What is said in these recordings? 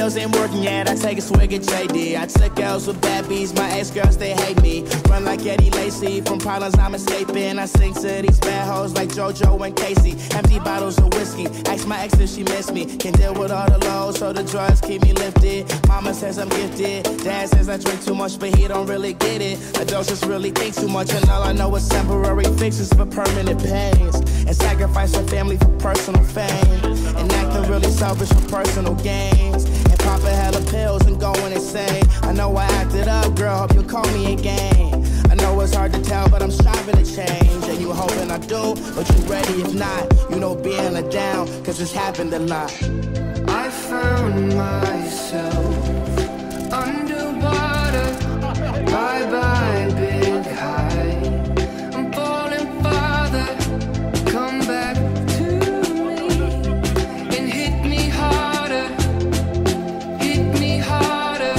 pills ain't working yet, I take a swig of JD. I took L's with bad bees, my ex-girls, they hate me. Run like Eddie Lacy, from problems I'm escaping. I sing to these bad hoes like JoJo and Casey. Empty bottles of whiskey, ask my ex if she miss me. Can deal with all the lows, so the drugs keep me lifted. Mama says I'm gifted, dad says I drink too much, but he don't really get it. Adults just really think too much, and all I know is temporary fixes for permanent pains. And sacrifice her family for personal fame. And acting really selfish for personal gains. And popping hella pills and going insane. I know I acted up, girl, hope you'll call me again. I know it's hard to tell, but I'm striving to change. And you hoping I do, but you ready if not. You know being a down, cause it's happened a lot. I found myself underwater. Bye-bye, big high. I'm falling farther. Come back to me and hit me harder. Hit me harder.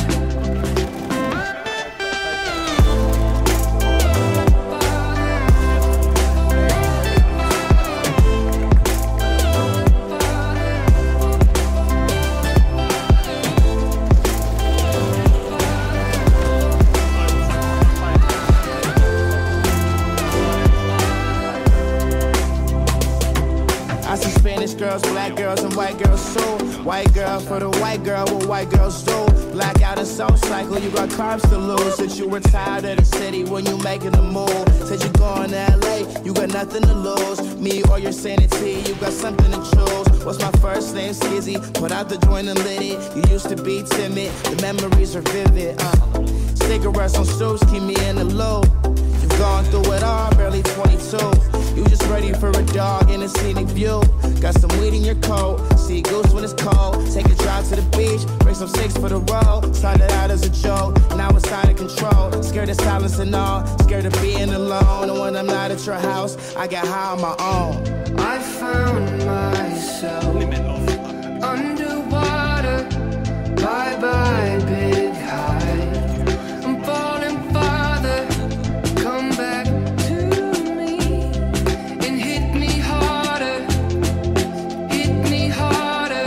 I see Spanish girls, black girls, and white girls too. White girl for the white girl, what white girls do. Black out and soul cycle, you got carbs to lose. Since you were tired of the city when you making the move. Said you going to LA, you got nothing to lose. Me or your sanity, you got something to choose. What's my first name, Skizzy? Put out the joint and lit it. You used to be timid, the memories are vivid. Cigarettes on stoops keep me in the loop. You've gone through it all, barely 22. You just ready for a dog in a scenic view. Got some weed in your coat, see goose when it's cold. Take a drive to the beach, bring some six for the road. Started out as a joke, now it's out of control. Scared of silence and all, scared of being alone. And when I'm not at your house, I get high on my own. I found myself underwater. Bye-bye, big high. I'm falling farther. Come back to me and hit me harder. Hit me harder.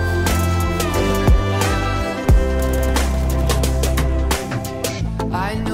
I know